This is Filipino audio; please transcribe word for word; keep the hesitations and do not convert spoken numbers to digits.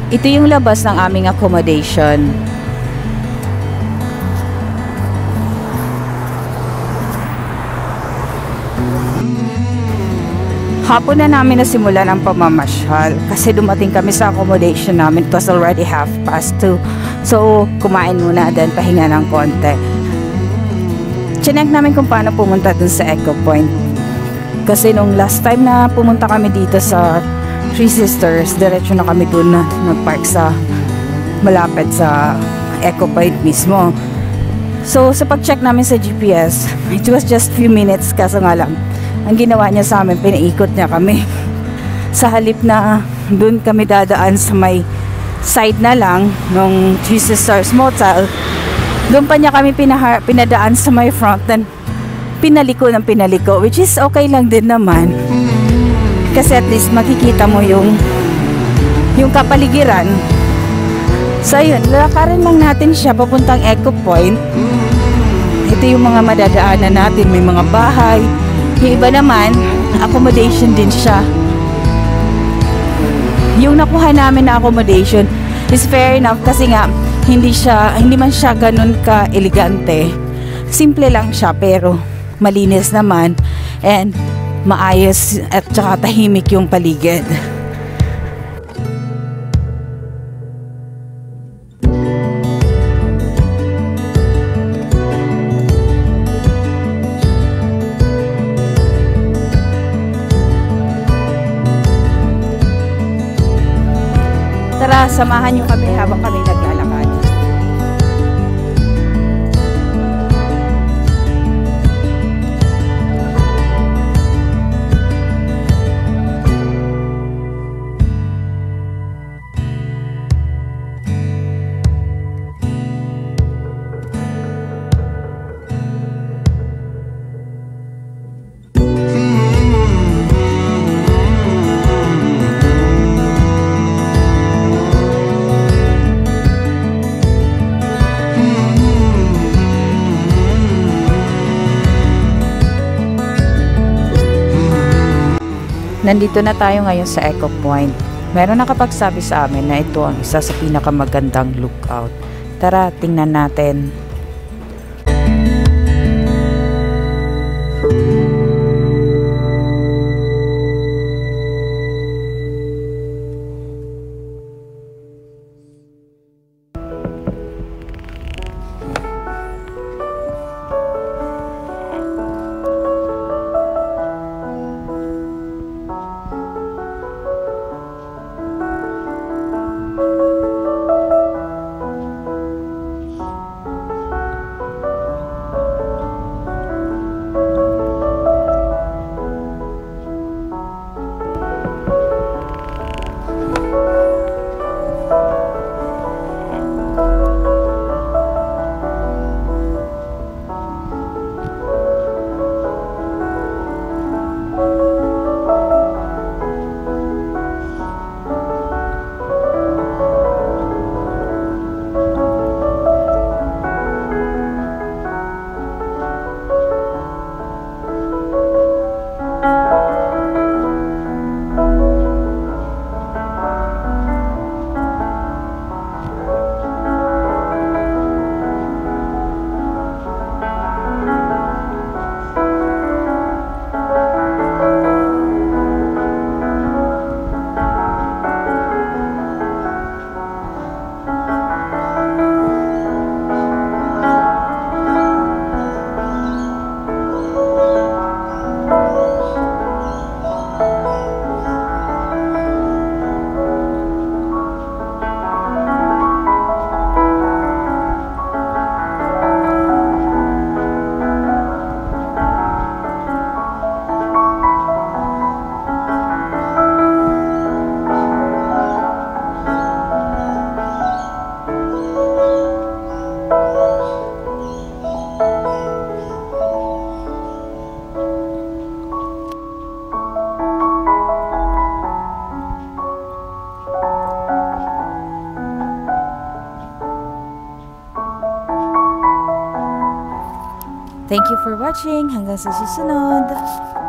Ito yung labas ng aming accommodation. Hapon na namin nasimulan ang pamamasyal kasi dumating kami sa accommodation namin. It was already half past two. So, kumain muna din, pahinga ng konti. Chinek namin kung paano pumunta dun sa Echo Point. Kasi nung last time na pumunta kami dito sa Three Sisters, diretso na kami dun na nag-park sa malapit sa Echo Point mismo. So, sa pag-check namin sa G P S, it was just few minutes kaso nga lang. Ang ginawa niya sa amin, pinaikot niya kami. Sa halip na dun kami dadaan sa may side na lang nung Three Sisters Motel, doon pa niya kami pinahar, pinadaan sa may front and pinaliko ng pinaliko, which is okay lang din naman. Kasi at least makikita mo yung yung kapaligiran. So yun, lalakarin lang natin siya papuntang Echo Point. Ito yung mga madadaanan natin, may mga bahay. Yung iba naman, accommodation din siya. Yung nakuha namin na accommodation is fair enough kasi nga hindi siya, hindi man siya ganun ka-elegante. Simple lang siya pero malinis naman and maayos at saka tahimik yung paligid. Tara, samahan niyo kami habang kami naglalakad. Nandito na tayo ngayon sa Echo Point. Meron nakapagsabi sa amin na ito ang isa sa pinakamagandang lookout. Tara, tingnan natin. Thank you for watching. Hanggang sa susunod.